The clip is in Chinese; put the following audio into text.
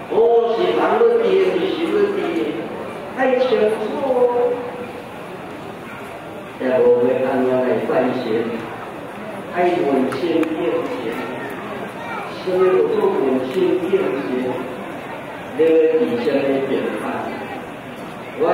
我是人的地，是神的地，爱清楚。也无会安样来拜神，爱问心应神，所有做问心应神，你会提升的变化。